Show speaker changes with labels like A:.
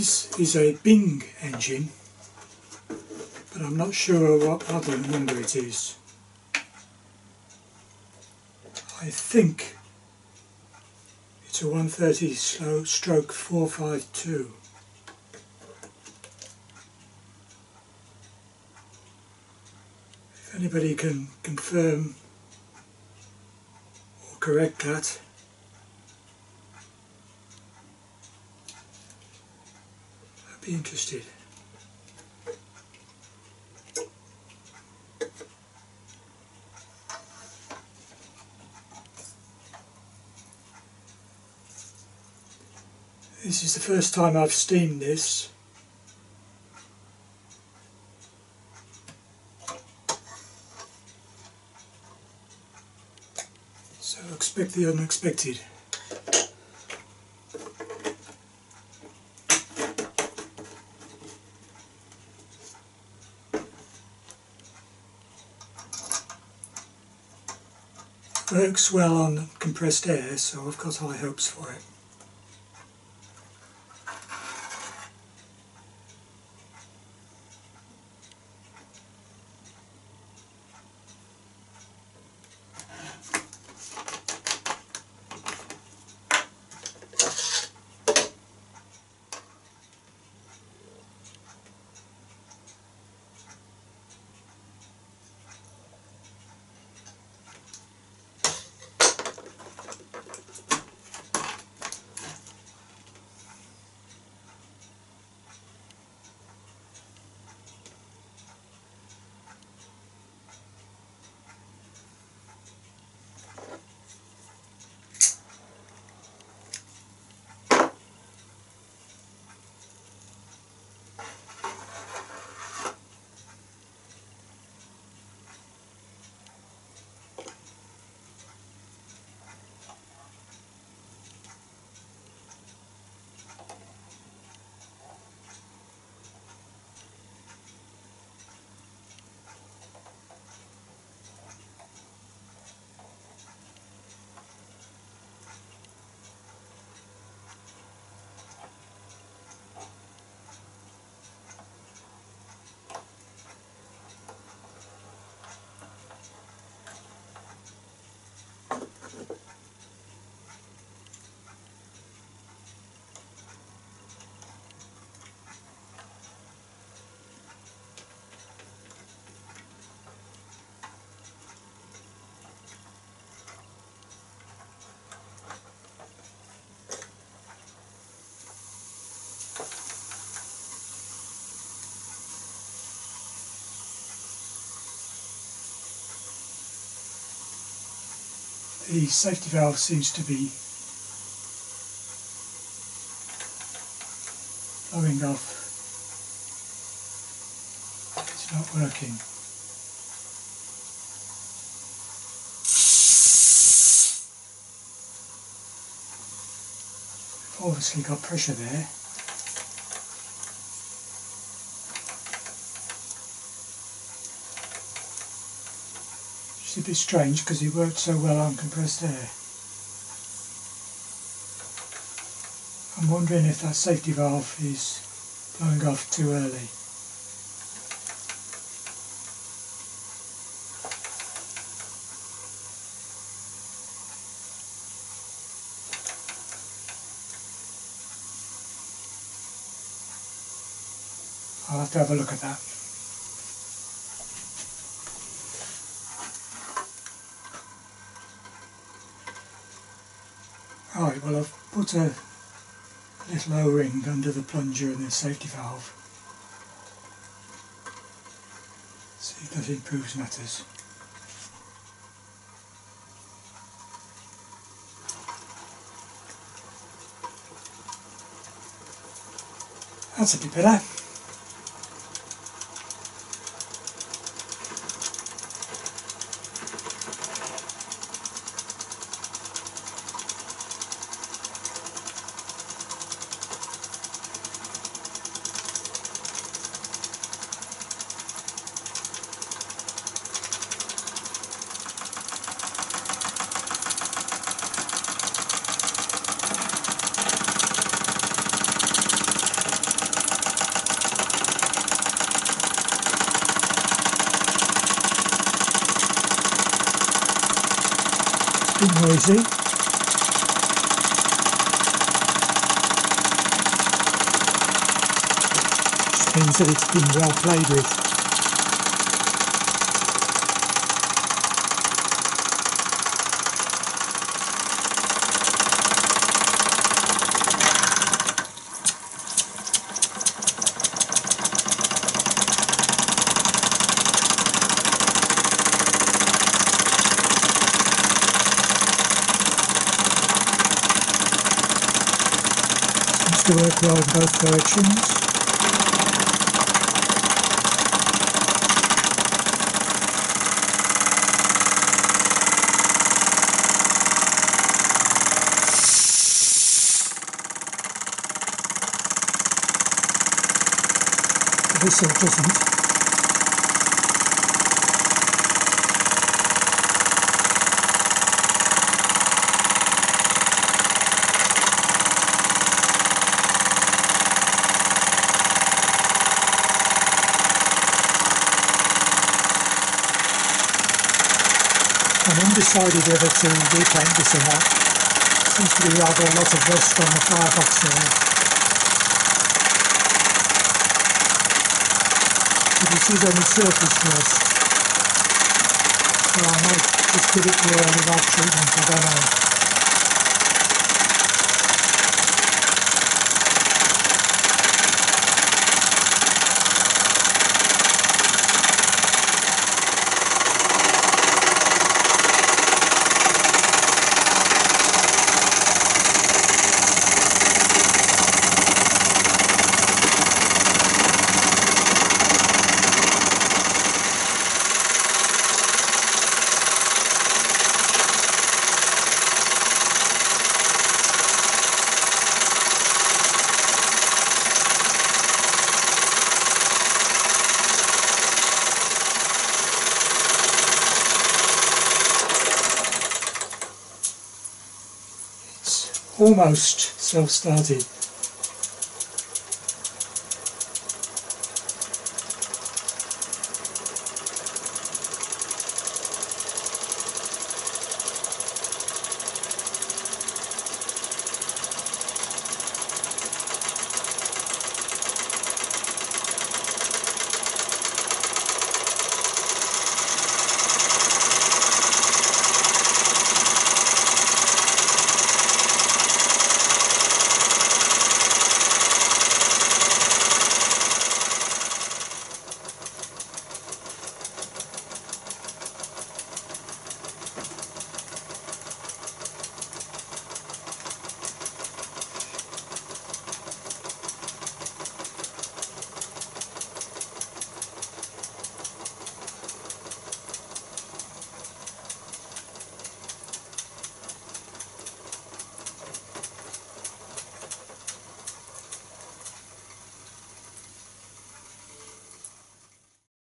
A: This is a Bing engine, but I'm not sure what other number it is. I think it's a 130 stroke 452. If anybody can confirm or correct that, I'd be interested. This is the first time I've steamed this. So expect the unexpected. Works well on compressed air, so I've got high hopes for it. The safety valve seems to be blowing off. It's not working. We've obviously got pressure there. It's a bit strange because it worked so well on compressed air. I'm wondering if that safety valve is blowing off too early. I'll have to have a look at that. Right, well, I've put a little O-ring under the plunger and the safety valve. See if that improves matters. That's a bit better. bit noisy. Just means that it's been well played with. To work well in both directions. The whistle doesn't. I'm undecided whether to repaint this or not. Seems to be rather a lot of rust on the firebox there. But this is only surface rust. So I might just give it the early light treatment, I don't know. Almost self-started.